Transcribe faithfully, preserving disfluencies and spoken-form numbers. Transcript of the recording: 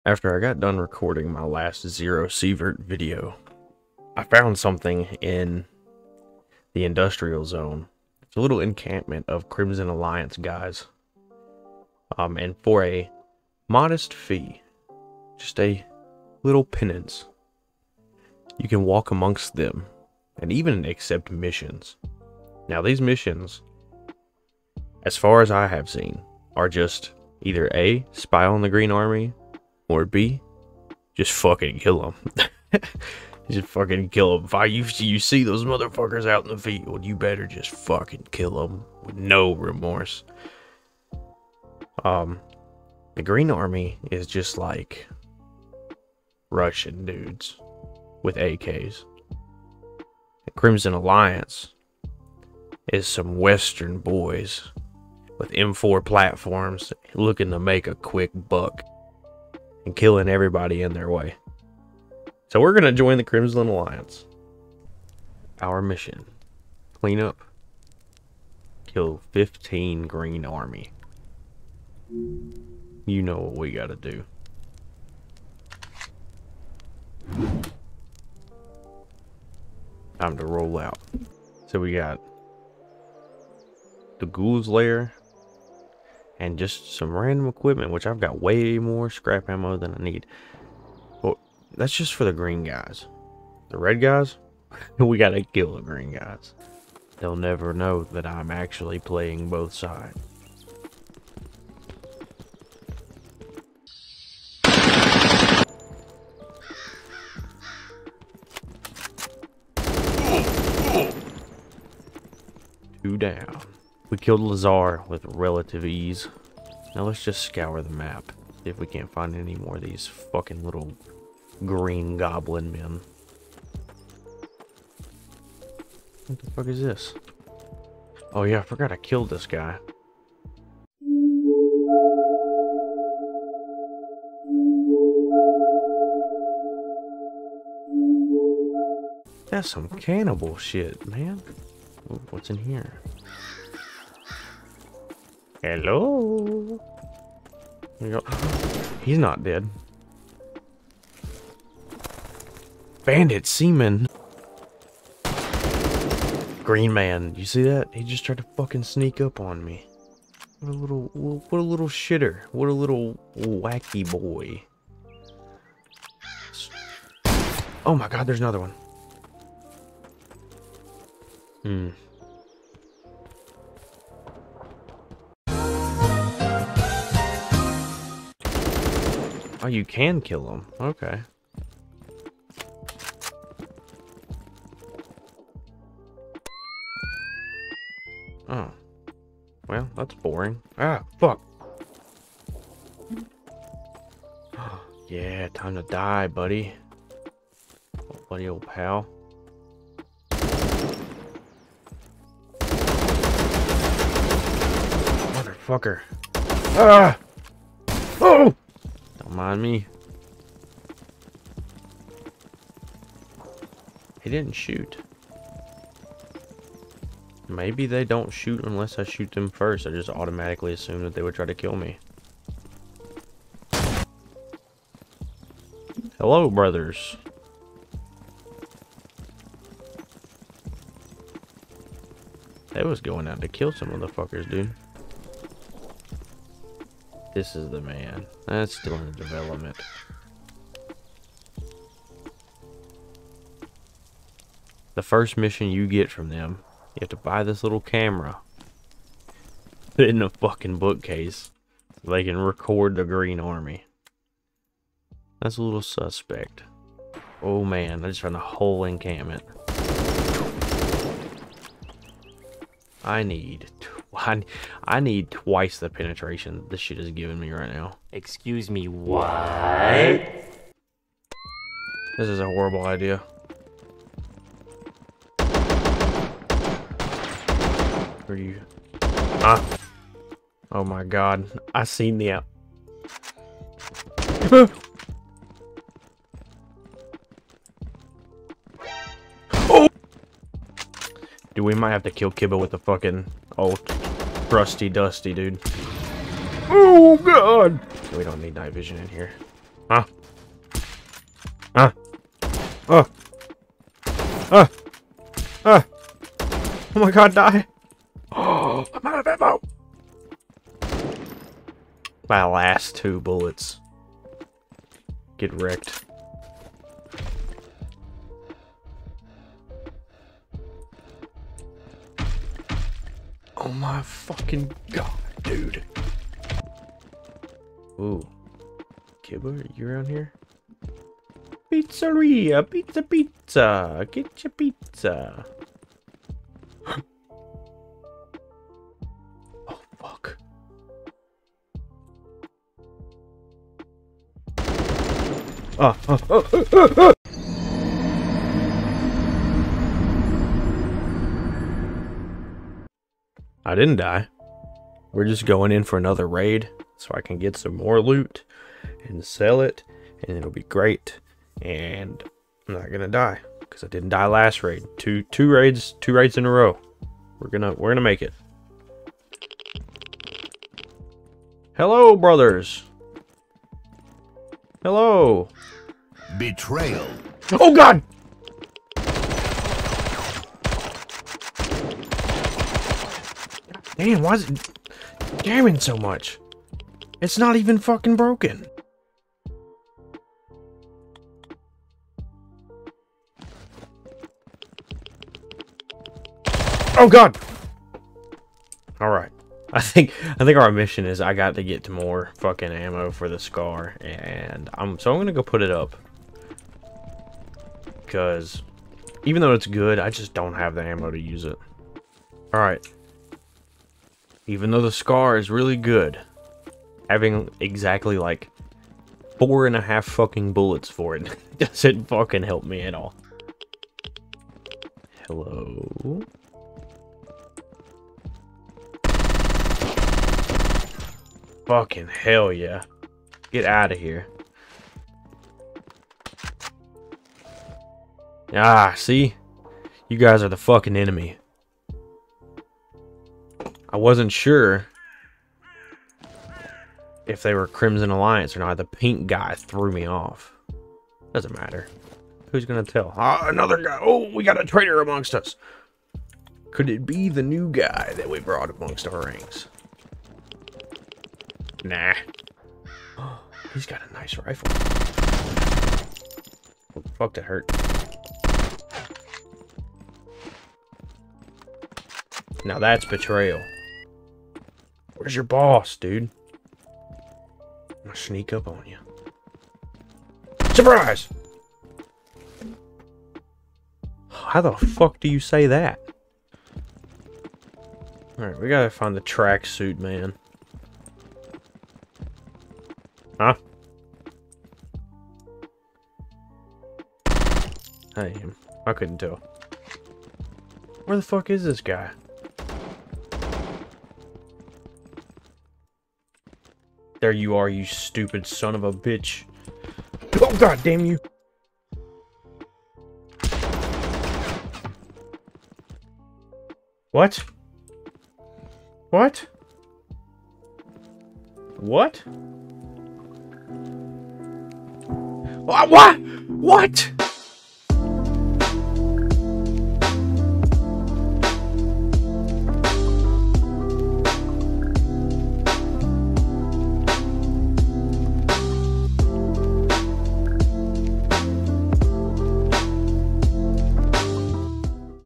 After I got done recording my last Zero Sievert video, I found something in the industrial zone. It's a little encampment of Crimson Alliance guys. Um, and for a modest fee, just a little penance, you can walk amongst them and even accept missions. Now, these missions, as far as I have seen, are just either A, spy on the Green Army, or B, just fucking kill them. Just fucking kill them. If I, you, you see those motherfuckers out in the field, you better just fucking kill them with no remorse. Um, the Green Army is just like Russian dudes with A Ks. The Crimson Alliance is some Western boys with M four platforms looking to make a quick buck and killing everybody in their way. So we're going to join the Crimson Alliance. Our mission: clean up, kill fifteen Green Army. You know what we got to do. Time to roll out. So we got the Ghoul's Lair and just some random equipment, which I've got way more scrap ammo than I need. Well, that's just for the green guys. The red guys, we gotta kill the green guys. They'll never know that I'm actually playing both sides. Two down. We killed Lazar with relative ease. Now let's just scour the map. See if we can't find any more of these fucking little green goblin men. What the fuck is this? Oh yeah, I forgot I killed this guy. That's some cannibal shit, man. Ooh, what's in here? Hello? There you go. He's not dead. Bandit seaman. Green man, you see that? He just tried to fucking sneak up on me. What a little, what a little shitter. What a little wacky boy. Oh my god, there's another one. Hmm. Oh, you can kill them. Okay. Oh. Well, that's boring. Ah, fuck. Yeah, time to die, buddy. Oh, buddy, old pal. Motherfucker. Ah! Oh! Don't mind me. He didn't shoot. Maybe they don't shoot unless I shoot them first. I just automatically assume that they would try to kill me. Hello, brothers. They was going out to kill some motherfuckers, dude. This is the man. That's still in development. The first mission you get from them, you have to buy this little camera. Put it in a fucking bookcase so they can record the Green Army. That's a little suspect. Oh man, I just found a whole encampment. I need... I, I need twice the penetration this shit is giving me right now. Excuse me, what? This is a horrible idea. Where are you? Ah! Oh my god. I seen the out. Oh! Dude, we might have to kill Kibba with the fucking old Rusty Dusty, dude. Oh god! We don't need night vision in here. Huh? Huh? Oh! Ah! Ah! Oh my god, die! Oh, I'm out of ammo! My last two bullets. Get wrecked. Oh my fucking god, dude. Ooh. Kibber, you around here? Pizzeria, pizza, pizza. Get your pizza. Oh, fuck. Oh, oh, oh, oh, oh, oh. I didn't die. We're just going in for another raid so I can get some more loot and sell it, and it'll be great. And I'm not gonna die because I didn't die last raid. Two two raids, two raids in a row. We're gonna we're gonna make it. Hello, brothers. Hello. Betrayal. Oh god. Damn, why is it jamming so much? It's not even fucking broken. Oh god. All right. I think I think our mission is I got to get to more fucking ammo for the SCAR, and I'm so I'm gonna go put it up because even though it's good, I just don't have the ammo to use it. All right. Even though the SCAR is really good, having exactly like four and a half fucking bullets for it doesn't fucking help me at all. Hello. Fucking hell yeah. Get out of here. Ah, see? You guys are the fucking enemy. I wasn't sure if they were Crimson Alliance or not. The pink guy threw me off. Doesn't matter. Who's gonna tell? Ah, another guy. Oh, we got a traitor amongst us. Could it be the new guy that we brought amongst our ranks? Nah. Oh, he's got a nice rifle. Oh, fuck, that hurt. Now that's betrayal. Where's your boss, dude? I'm gonna sneak up on you. Surprise! How the fuck do you say that? Alright, we gotta find the tracksuit man. Huh? I am. I couldn't tell. Where the fuck is this guy? There you are, you stupid son of a bitch. Oh god damn you. What? What? What? What? What?